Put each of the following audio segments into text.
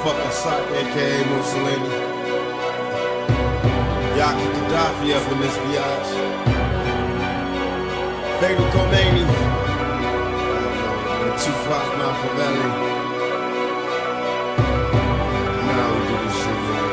motherfucker Sack, aka Mussolini. Yaki Gaddafi up in this biatch. Fatal Khomeini. Tupac Machiavelli. Now we do this shit, man.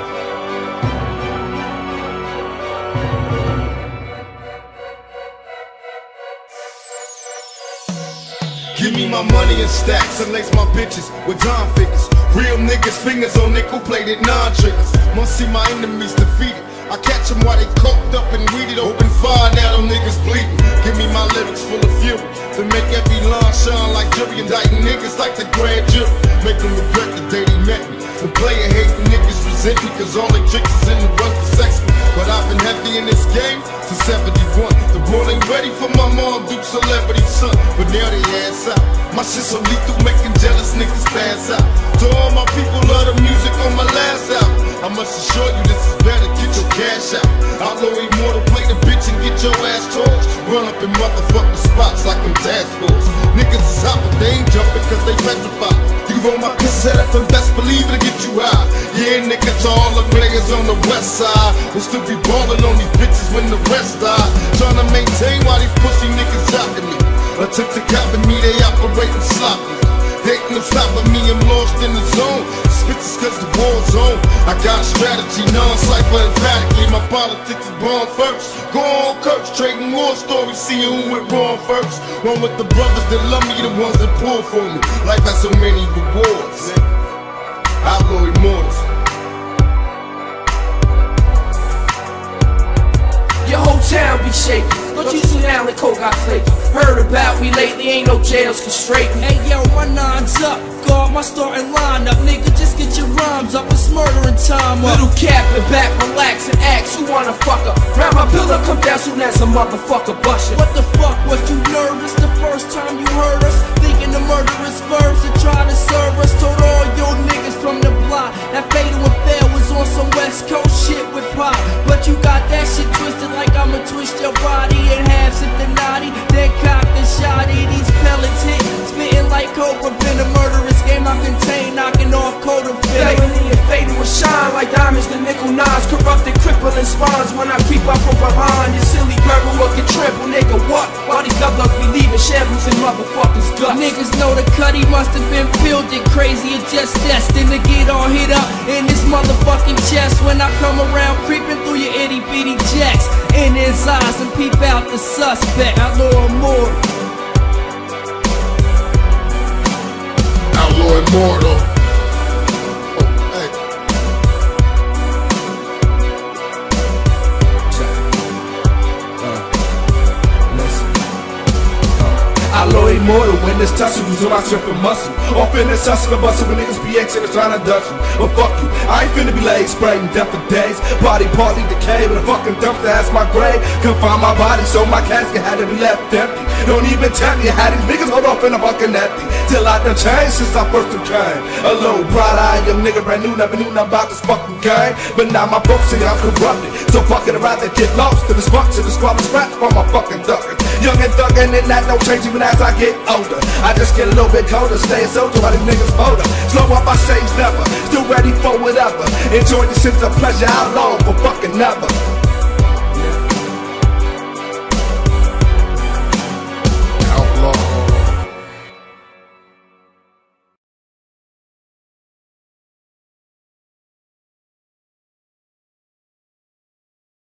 Give me my money in stacks and lace my bitches with John figures. Real niggas, fingers on nickel-plated non-triggers. Must see my enemies defeated. I catch them while they coked up and weeded. Open fire, now them niggas bleeding. Give me my lyrics full of fury to make every line shine like jury. Indicting niggas like the grand jury. Make them regret the day they met me. The player hating niggas resent me, cause all they tricks is in the run to sex me. But I've been heavy in this game since 71. The world ain't ready for my mom, Duke celebrity son. But now they ass out. My shit so lethal, making jealous niggas pass out. To all my people, love the music on my last album. I must assure you this is better, get your cash out. Outlaw Immortal, play the bitch and get your ass torched. Run up in motherfucking spots like them task force. Niggas is hot, but they ain't jumping cause they petrified. You roll my piss set up and best believe it'll get you high. Yeah, nigga, to all the players on the west side, we'll still be ballin' on these bitches when the rest die. Tryna maintain while these pussy niggas jockin' me. Attempt to copy me, they operating sloppy. They ain't no stopping me, I'm lost in the zone. Spitches cause the war's on. I got a strategy, non-cypher emphatically. My politics is born first. Go on, Kurtz, trading war stories, seeing who went wrong first. One with the brothers that love me, the ones that pull for me. Life has so many rewards. Outlaw Immortals. Your whole town be shaking. Don't you soon Alan Cole got flaky. Heard about me lately, ain't no jails can straighten. Hey yo, my nine's up. Guard my starting lineup. Nigga, just get your rhymes up. It's murdering time up. Little cap and back, relax and ask who wanna fuck up. Grab my pillow, come down soon as a motherfucker bust ya. What the fuck, was you nervous the first time you heard us? Thinking the murderous verbs and try to serve us. Told all your niggas from the block that Fatal and Fair was on some West Coast shit with pop. But you got that shit twisted like I'ma twist your body in half, sip the naughty, then cock and shotty. These pellets hit, spitting like Cobra Venom. Murderous game I contain, knocking off cold and Philly. Felony and Fatal will shine like diamonds, the nickel nines. Corrupted, crippling spawns when I creep up from behind. Your silly burger will get trampled, nigga, what? All these thugs be leaving shambles in motherfuckers' guts. Niggas know the cutty must have been filled it crazy or just destined to get all hit up in this motherfucking chest. When I come around creeping through your itty bitty jacks, in his eyes and peep out the suspect. Outlaw Immortal. Outlaw Immortal. Outlaw Immortal, when this tussle, use my strength and muscle. Off in this hustle and bustle when niggas be Xing and trying to dust you. But fuck you, I ain't finna be leg spraying death for days. Body partly decayed with a fucking dumpster, that's my grave. Couldn't find my body, so my casket had to be left empty. Don't even tell me how these niggas hold off in a fucking empty. Till I done changed since I first came. A little bright-eyed young nigga brand new, never knew nothing about this fucking game. But now my folks say I'm corrupted, so fucking around they get lost in this function, this squad scratch for my fucking duckin'. Young and thuggin' and that don't change even as I get older. I just get a little bit colder, staying soldier while these niggas bolder. Slow up, I say never, still ready for whatever. Enjoy the sense of pleasure, outlaw for fucking never.